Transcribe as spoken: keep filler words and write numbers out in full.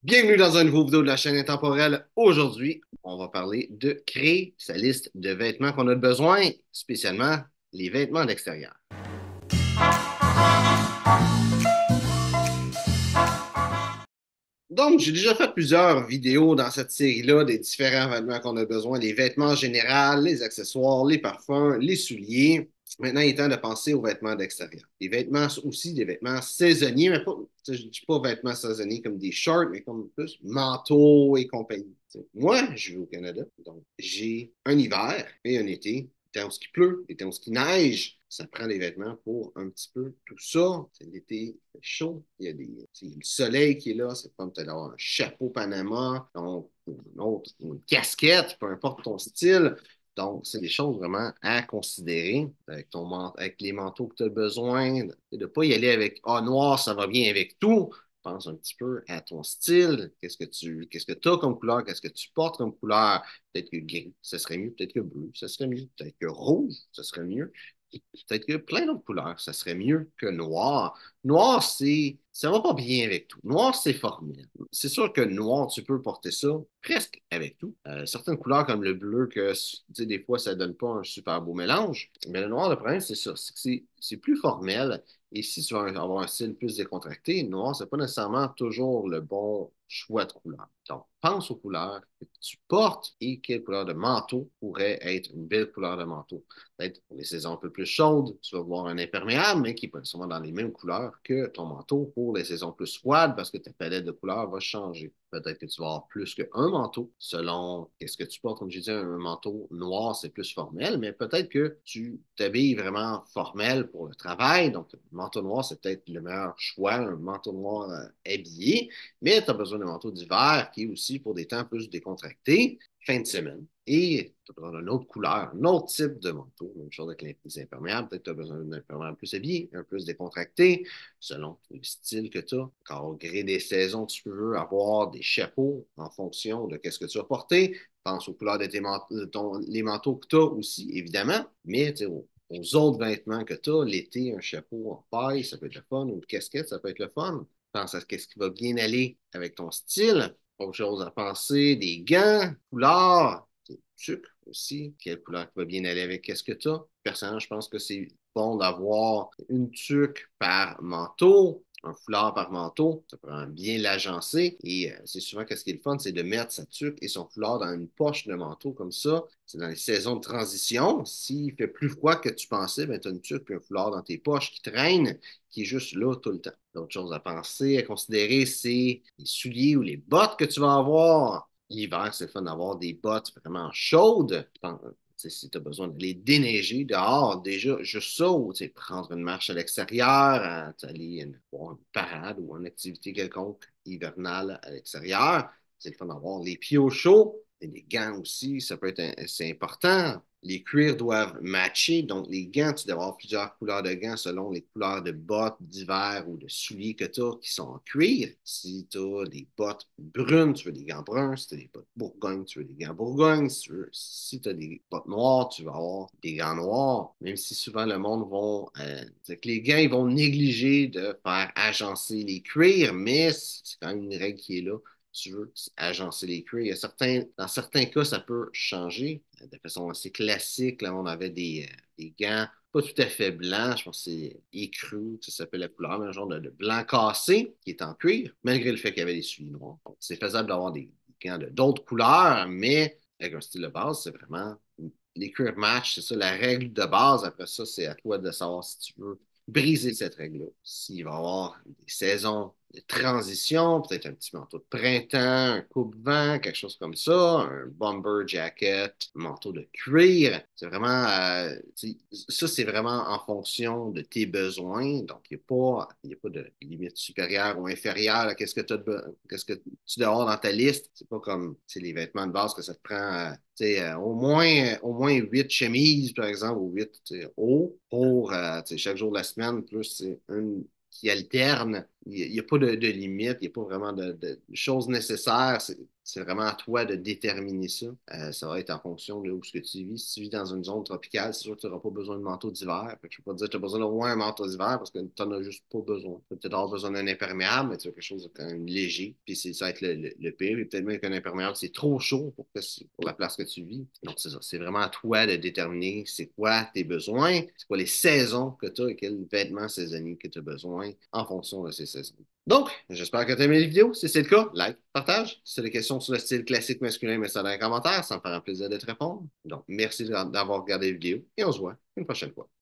Bienvenue dans un nouveau vidéo de la chaîne Intemporelle. Aujourd'hui, on va parler de créer sa liste de vêtements qu'on a besoin, spécialement les vêtements d'extérieur. Donc, j'ai déjà fait plusieurs vidéos dans cette série-là des différents vêtements qu'on a besoin, les vêtements en général, les accessoires, les parfums, les souliers. Maintenant, il est temps de penser aux vêtements d'extérieur. Les vêtements aussi, des vêtements saisonniers, mais pas, je ne dis pas vêtements saisonniers comme des shorts, mais comme plus manteaux et compagnie. Moi, je vis au Canada, donc j'ai un hiver et un été. L'été où il pleut, l'été où il neige, ça prend des vêtements pour un petit peu tout ça. C'est l'été, il fait chaud, il y a des, il y a le soleil qui est là, c'est comme peut-être avoir un chapeau Panama, donc une autre, une casquette, peu importe ton style. Donc, c'est des choses vraiment à considérer avec, ton, avec les manteaux que tu as besoin, de ne pas y aller avec Ah, noir, ça va bien avec tout. Pense un petit peu à ton style. Qu'est-ce que tu qu'est-ce que as comme couleur? Qu'est-ce que tu portes comme couleur? Peut-être que gris, ce serait mieux. Peut-être que bleu, ce serait mieux. Peut-être que rouge, ce serait mieux. Peut-être que plein d'autres couleurs, ça serait mieux que noir. Noir, c'est, ça va pas bien avec tout. Noir, c'est formel. C'est sûr que noir, tu peux porter ça presque avec tout. Euh, certaines couleurs comme le bleu, que tu sais, des fois, ça donne pas un super beau mélange. Mais le noir, le problème, c'est ça. C'est que c'est c'est plus formel. Et si tu veux avoir un style plus décontracté, le noir, c'est pas nécessairement toujours le bon choix de couleur. Donc, pense aux couleurs que tu portes et quelle couleur de manteau pourrait être une belle couleur de manteau. Peut-être pour les saisons un peu plus chaudes, tu vas voir un imperméable, mais qui peut être sûrement dans les mêmes couleurs que ton manteau pour les saisons plus froides parce que ta palette de couleurs va changer. Peut-être que tu vas avoir plus qu'un manteau selon qu'est-ce que tu portes. Comme je disais, un manteau noir, c'est plus formel, mais peut-être que tu t'habilles vraiment formel pour le travail. Donc, un manteau noir, c'est peut-être le meilleur choix, un manteau noir euh, habillé, mais tu as besoin d'un manteau d'hiver qui est aussi pour des temps plus décontractés, fin de semaine. Et tu as besoin d'une autre couleur, un autre type de manteau. Même chose avec les imperméables. Peut-être que tu as besoin d'un imperméable plus habillé, un peu plus décontracté, selon le style que tu as. Car au gré des saisons, tu peux avoir des chapeaux en fonction de ce que tu vas porter. Pense aux couleurs de tes manteaux, de ton, les manteaux que tu as aussi, évidemment. Mais aux, aux autres vêtements que tu as, l'été, un chapeau en paille, ça peut être le fun, ou une casquette, ça peut être le fun. Pense à ce qui va bien aller avec ton style. Autre chose à penser, des gants, couleurs, sucre aussi, quelle couleur qui va bien aller avec qu'est-ce que tu as. Personnellement, je pense que c'est bon d'avoir une tuque par manteau, un foulard par manteau, ça prend bien l'agencer. Et euh, c'est souvent qu'est-ce qui est le fun, c'est de mettre sa tuque et son foulard dans une poche de manteau comme ça. C'est dans les saisons de transition. S'il fait plus froid que tu pensais, ben, tu as une tuque et un foulard dans tes poches qui traînent, qui est juste là tout le temps. D'autres choses à penser, à considérer, c'est les souliers ou les bottes que tu vas avoir. L'hiver, c'est le fun d'avoir des bottes vraiment chaudes. Si tu as besoin de les déneiger dehors, déjà, juste ça, ou prendre une marche à l'extérieur, aller une, une parade ou une activité quelconque hivernale à l'extérieur, c'est le fun d'avoir les pieds au chaud. Et les gants aussi, ça peut être c'est important. Les cuirs doivent matcher, donc les gants, tu dois avoir plusieurs couleurs de gants selon les couleurs de bottes d'hiver ou de souliers que tu as qui sont en cuir. Si tu as des bottes brunes, tu veux des gants bruns. Si tu as des bottes bourgogne, tu veux des gants bourgogne. Si tu veux, si tu as des bottes noires, tu vas avoir des gants noirs. Même si souvent le monde vont, euh, c'est que les gants, ils vont négliger de faire agencer les cuirs, mais c'est quand même une règle qui est là tu veux agencer les cuirs. Il y a certains, dans certains cas, ça peut changer de façon assez classique. Là, on avait des, euh, des gants pas tout à fait blancs, je pense que c'est écru, ça s'appelle la couleur, mais un genre de, de blanc cassé qui est en cuir, malgré le fait qu'il y avait des souliers noirs. Donc, c'est faisable d'avoir des gants de d'autres couleurs, mais avec un style de base, c'est vraiment les cuirs match, c'est ça la règle de base. Après ça, c'est à toi de savoir si tu veux briser cette règle-là. S'il va y avoir des saisons de transition, peut-être un petit manteau de printemps, un coupe-vent, quelque chose comme ça, un bomber jacket, un manteau de cuir. C'est vraiment, euh, ça, c'est vraiment en fonction de tes besoins. Donc, il n'y a pas, il y a pas de limite supérieure ou inférieure à qu'est-ce que, qu'est-ce que tu dois avoir dans ta liste. C'est pas comme les vêtements de base que ça te prend euh, euh, au moins, au moins huit chemises, par exemple, ou huit hauts pour euh, chaque jour de la semaine, plus une qui alterne il n'y a, pas de, de limite, il n'y a pas vraiment de, de choses nécessaires. C'est c'est vraiment à toi de déterminer ça. Euh, ça va être en fonction de où ce que tu vis. Si tu vis dans une zone tropicale, c'est sûr que tu n'auras pas besoin de manteau d'hiver. Fait que je ne peux pas te dire que tu as besoin d'au moins un manteau d'hiver parce que tu n'en as juste pas besoin. Tu vas peut-être avoir besoin d'un imperméable, mais tu as quelque chose de quand même léger. Puis c'est, ça va être le, le, le pire. Et peut-être même qu'un imperméable, c'est trop chaud pour, que, pour la place que tu vis. Donc c'est ça. C'est vraiment à toi de déterminer c'est quoi tes besoins, c'est quoi les saisons que tu as et quels vêtements saisonniers que tu as besoin en fonction de ces saisons. Donc, j'espère que tu as aimé la vidéo. Si c'est le cas, like, partage. Si tu as des questions sur le style classique masculin, mets ça dans les commentaires. Ça me fera un plaisir de te répondre. Donc, merci d'avoir regardé la vidéo et on se voit une prochaine fois.